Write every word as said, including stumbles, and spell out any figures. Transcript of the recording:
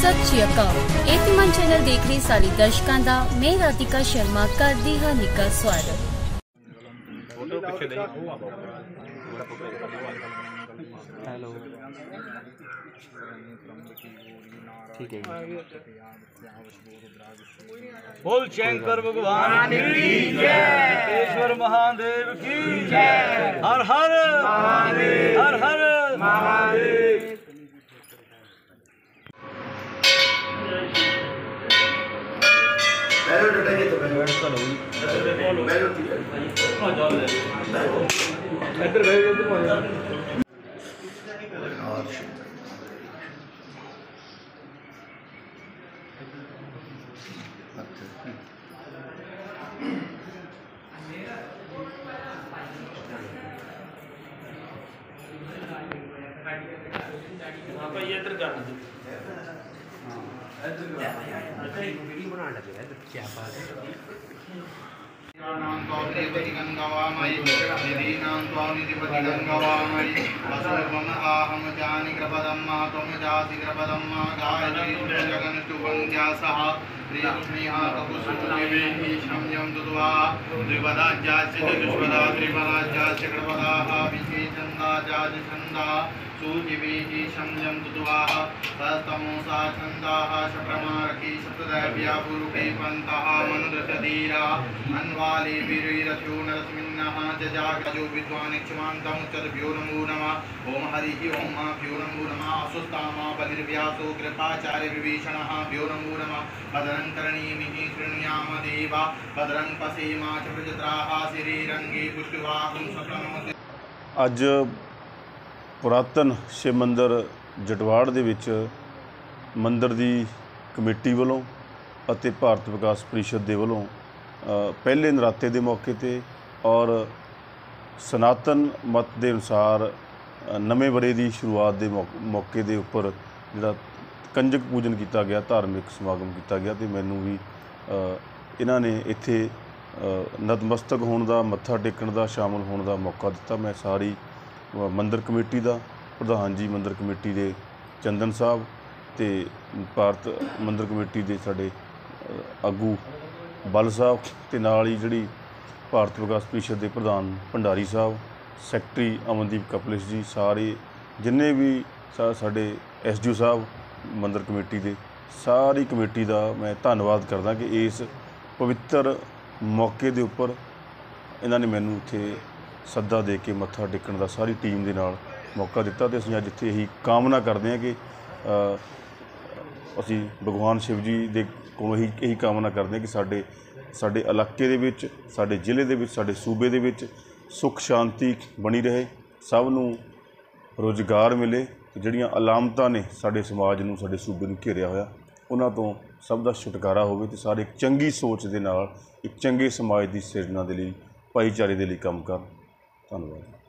सत श्री अकाल। एतिमान चैनल देख रहे सारे दर्शकों का मैं राधिका शर्मा करदी हाँ निका स्वागत। हेलो ठीक है। बोल शंकर भगवान की जय, ईश्वर महादेव की जय, हर हर महादेव, हर हर महादेव। इधर इधर कर वीडियो बना लगे क्या बात है। आहम जानी कृपदम्मा तुम जाति कृपदम्मा गायत्री जगन तुवंत्या सह प्रियस्नेहा कपुसुदेवी शम्यं दुद्वा द्विपदाज्यास्य चतुष्पदा त्रिपदाज्यास्य कृपदाः विशेषन्दाज्यास्य छन्दा सूजिभिः शम्यं दुद्वाः तस्तमोसा छन्दाः शप्रमारकी सप्तदैव्या पुरुषे पन्तः मनुदृतधीरा अन्वाले वीररथो नरस्मिन्नः जजागजो विद्वान् क्षमान्तमुच्चद्भ्यो नमो नमः। ओम हरिः ओम भ्यो नमो नमः। असुस्तामा बलिर्व्यासो कृपाचार्य विभीषणः भ्यो नमो नमः। भद्रं कर्णेमिः शृणुयाम देवा भद्रं पश्येमा च प्रजत्राः श्रीरंगे पुष्टवाहं सकलमते। ਅੱਜ ਪੁਰਾਤਨ शिव ਮੰਦਰ ਜਟਵਾੜ ਦੇ ਵਿੱਚ ਮੰਦਰ ਦੀ ਕਮੇਟੀ ਵੱਲੋਂ ਅਤੇ ਭਾਰਤ ਵਿਕਾਸ ਪ੍ਰੀਸ਼ਦ ਦੇ ਵੱਲੋਂ ਪਹਿਲੇ ਨਰਾਤੇ ਦੇ ਮੌਕੇ ਤੇ ਔਰ ਸਨਾਤਨ ਮਤ ਦੇ ਅਨੁਸਾਰ ਨਵੇਂ ਵਰੇ ਦੀ ਸ਼ੁਰੂਆਤ ਦੇ ਮੌਕੇ ਦੇ ਉੱਪਰ ਜਿਹੜਾ ਕੰਜਕ ਪੂਜਨ ਕੀਤਾ ਗਿਆ, ਧਾਰਮਿਕ ਸਮਾਗਮ ਕੀਤਾ ਗਿਆ ਤੇ ਮੈਨੂੰ ਵੀ ਇਹਨਾਂ ਨੇ ਇੱਥੇ ਨਤਮਸਤਕ ਹੋਣ ਦਾ, ਮੱਥਾ ਟੇਕਣ ਦਾ, ਸ਼ਾਮਲ ਹੋਣ ਦਾ ਮੌਕਾ ਦਿੱਤਾ। ਮੈਂ ਸਾਰੀ ਮੰਦਰ ਕਮੇਟੀ ਦਾ ਪ੍ਰਧਾਨ ਜੀ, ਮੰਦਰ ਕਮੇਟੀ ਦੇ ਚੰਦਨ ਸਾਹਿਬ ਤੇ ਭਾਰਤ ਮੰਦਰ ਕਮੇਟੀ ਦੇ ਸਾਡੇ ਆਗੂ ਬਲ ਸਾਹਿਬ ਤੇ ਨਾਲ ਹੀ ਜਿਹੜੀ ਭਾਰਤ ਵਿਕਾਸ ਪ੍ਰੀਸ਼ਦ ਦੇ ਪ੍ਰਧਾਨ ਭੰਡਾਰੀ ਸਾਹਿਬ, ਸੈਕਟਰੀ ਅਮਨਦੀਪ ਕਪਲਿਸ਼ ਜੀ, ਸਾਰੇ ਜਿੰਨੇ ਵੀ ਸਾਡੇ ਐਸ ਡੀ ਓ ਸਾਹਿਬ ਮੰਦਰ ਕਮੇਟੀ ਦੇ, ਸਾਰੀ ਕਮੇਟੀ ਦਾ ਮੈਂ ਧੰਨਵਾਦ ਕਰਦਾ ਕਿ ਇਸ ਪਵਿੱਤਰ ਮੌਕੇ ਦੇ ਉੱਪਰ ਇਹਨਾਂ ਨੇ ਮੈਨੂੰ ਇੱਥੇ ਸੱਦਾ ਦੇ ਕੇ ਮੱਥਾ ਟੇਕਣ ਦਾ ਸਾਰੀ ਟੀਮ ਦੇ ਨਾਲ ਮੌਕਾ ਦਿੱਤਾ ਤੇ ਅਸੀਂ ਅੱਜ ਇੱਥੇ ਇਹੀ ਕਾਮਨਾ ਕਰਦੇ ਹਾਂ ਕਿ ਅਸੀਂ ਭਗਵਾਨ ਸ਼ਿਵ ਜੀ ਦੇ ਕੋਲੋਂ ਇਹੀ ਇਹੀ ਕਾਮਨਾ ਕਰਦੇ ਹਾਂ ਕਿ ਸਾਡੇ ਸਾਡੇ ਇਲਾਕੇ ਦੇ ਵਿੱਚ, ਸਾਡੇ ਜ਼ਿਲ੍ਹੇ ਦੇ ਵਿੱਚ, ਸਾਡੇ ਸੂਬੇ ਦੇ ਵਿੱਚ ਸੁੱਖ ਸ਼ਾਂਤੀ ਬਣੀ ਰਹੇ, ਸਭ ਨੂੰ ਰੁਜ਼ਗਾਰ ਮਿਲੇ, ਜਿਹੜੀਆਂ ਅਲਾਮਤਾਂ ਨੇ ਸਾਡੇ ਸਮਾਜ ਨੂੰ, ਸਾਡੇ ਸੂਬੇ ਨੂੰ ਘੇਰਿਆ ਹੋਇਆ, ਉਹਨਾਂ ਤੋਂ ਸਭ ਦਾ ਛੁਟਕਾਰਾ ਹੋਵੇ ਤੇ ਸਾਰੇ ਇੱਕ ਚੰਗੀ ਸੋਚ ਦੇ ਨਾਲ ਇੱਕ ਚੰਗੇ ਸਮਾਜ ਦੀ ਸਿਰਜਣਾ ਦੇ ਲਈ, ਭਾਈਚਾਰੇ ਦੇ ਲਈ ਕੰਮ ਕਰਨ। ਧੰਨਵਾਦ।